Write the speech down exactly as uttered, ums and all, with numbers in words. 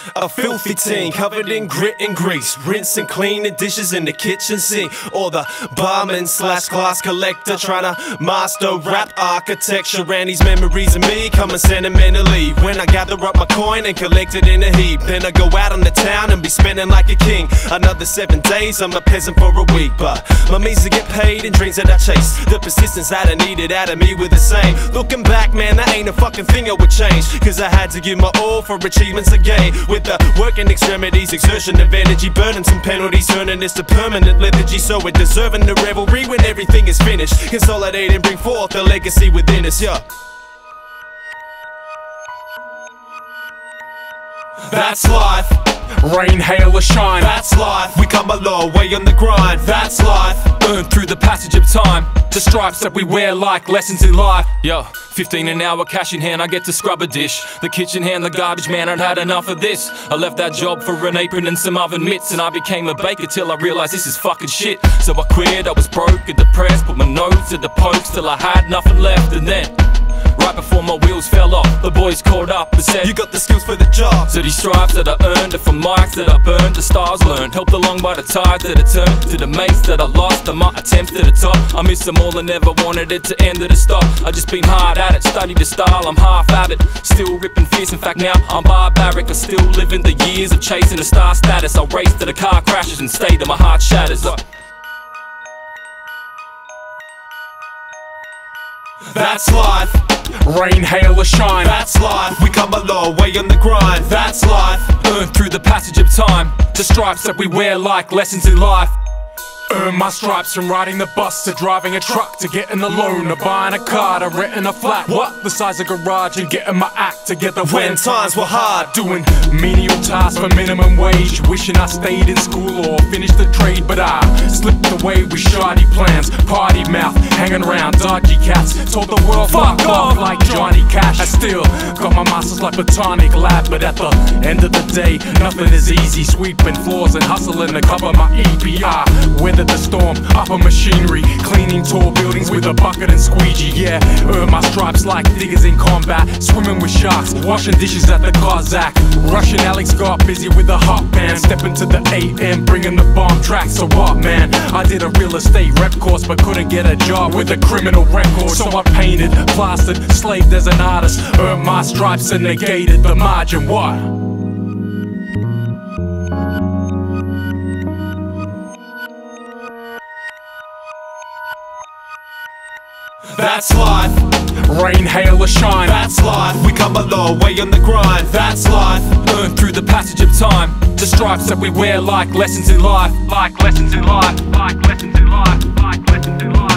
A filthy teen covered in grit and grease, rinse and clean the dishes in the kitchen sink. Or the barman slash glass collector trying to master rap architecture. And these memories of me coming sentimentally when I gather up my coin and collect it in a heap. Then I go out on the town and be spending like a king. Another seven days, I'm a peasant for a week. But my means to get paid and dreams that I chase, the persistence that I needed out of me were the same. Looking back, man, that ain't a fucking thing I would change, cause I had to give my all for achievements I gained. With the work and extremities, exertion of energy, burdens and penalties, turning this to permanent lethargy. So we're deserving the revelry when everything is finished. Consolidate and bring forth the legacy within us, yeah. That's life. Rain, hail or shine, that's life. We come a long way on the grind, that's life. Earned through the passage of time, the stripes that we wear like lessons in life. Yo, fifteen an hour, cash in hand, I get to scrub a dish. The kitchen hand, the garbage man, I'd had enough of this. I left that job for an apron and some oven mitts, and I became a baker till I realized this is fucking shit. So I quit, I was broke and depressed, put my nose to the pokes till I had nothing left. And then right before my wheels fell off, the boys called up and said, you got the skills for the job. So these stripes that I earned are from mics that I burned, the stars learned, helped along by the tide that I turned, to the mates that I lost and my attempts to the top. I miss them all and never wanted it to end or to stop. I just been hard at it, studied the style, I'm half at it, still ripping fierce. In fact now I'm barbaric, I still living the years of chasing a star status. I race to the car crashes and stay till my heart shatters. uh. That's life. Rain, hail or shine, that's life. We come a long way on the grind, that's life. Earned through the passage of time, the stripes that we wear like lessons in life. Earn my stripes from riding the bus to driving a truck, to getting a loan, to buying a car, to renting a flat. What? The size of garage and getting my act together when, when times were hard. Doing menial tasks for minimum wage, wishing I stayed in school or finished the trade. But I slipped away with shoddy plans, party mouth, hanging around dodgy cats. Told the world fuck off like Johnny Cash. I still got my masters like Platonic lab, but at the end of the day, nothing is easy. Sweeping floors and hustling to cover my E P I. Weathered the storm, upper machinery, cleaning tall buildings with a bucket and squeegee. Yeah, earn my stripes like diggers in combat, swimming with sharks, washing dishes at the Cossack. Russian Alex got busy with the hot band, stepping to the A M, bringing the bomb tracks. So what, man? I did a real estate rep course, but couldn't get a job with a criminal record. So I painted, plastered, slaved as an artist, earned my stripes and negated the margin. What? That's life. Rain, hail or shine, that's life. We come a long way on the grind, that's life. Earned through the passage of time, the stripes that we wear like lessons in life. Like lessons in life, like lessons in life, like lessons in life.